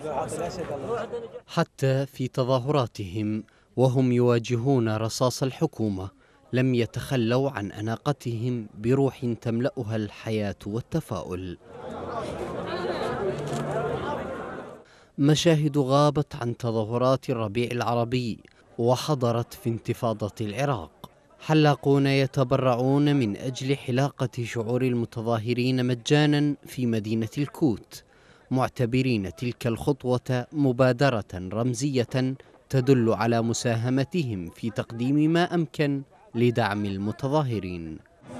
حتى في تظاهراتهم وهم يواجهون رصاص الحكومة لم يتخلوا عن أناقتهم بروح تملأها الحياة والتفاؤل. مشاهد غابت عن تظاهرات الربيع العربي وحضرت في انتفاضة العراق. حلاقون يتبرعون من أجل حلاقة شعور المتظاهرين مجانا في مدينة الكوت، معتبرين تلك الخطوة مبادرة رمزية تدل على مساهمتهم في تقديم ما أمكن لدعم المتظاهرين.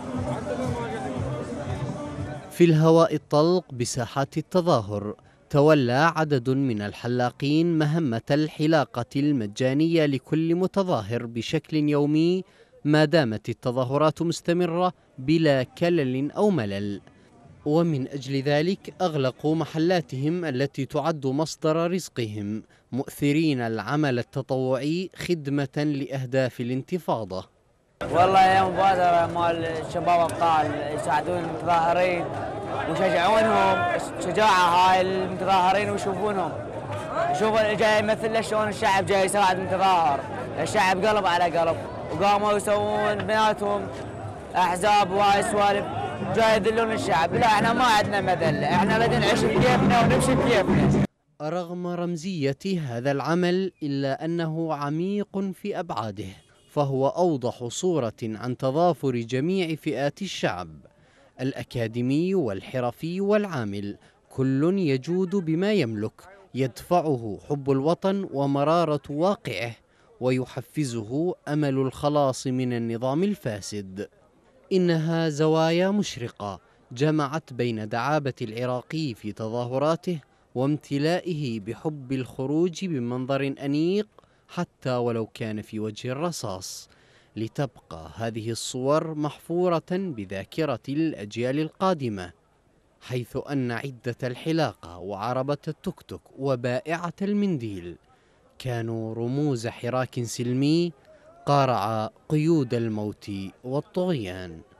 في الهواء الطلق بساحات التظاهر تولى عدد من الحلاقين مهمة الحلاقة المجانية لكل متظاهر بشكل يومي ما دامت التظاهرات مستمرة بلا كلل أو ملل، ومن أجل ذلك أغلقوا محلاتهم التي تعد مصدر رزقهم، مؤثرين العمل التطوعي خدمة لأهداف الانتفاضة. والله يا مبادرة مال الشباب أبطال يساعدون المتظاهرين ويشجعونهم شجاعة هاي المتظاهرين ويشوفونهم، يشوفوا جاي يمثل شلون الشعب جاي يساعد المتظاهر، الشعب قلب على قلب وقاموا يسوون بيناتهم أحزاب وهاي سوالف جاي يذلون الشعب. لا احنا ما عندنا مذلة، احنا بدنا نعيش بكيفنا ونمشي بكيفنا. رغم رمزية هذا العمل إلا أنه عميق في أبعاده، فهو أوضح صورة عن تضافر جميع فئات الشعب، الأكاديمي والحرفي والعامل، كل يجود بما يملك يدفعه حب الوطن ومرارة واقعه، ويحفزه أمل الخلاص من النظام الفاسد. إنها زوايا مشرقة جمعت بين دعابة العراقي في تظاهراته وامتلائه بحب الخروج بمنظر أنيق حتى ولو كان في وجه الرصاص، لتبقى هذه الصور محفورة بذاكرة الأجيال القادمة، حيث أن عدة الحلاقة وعربة التوك توك وبائعة المنديل كانوا رموز حراك سلمي قارع قيود الموت والطغيان.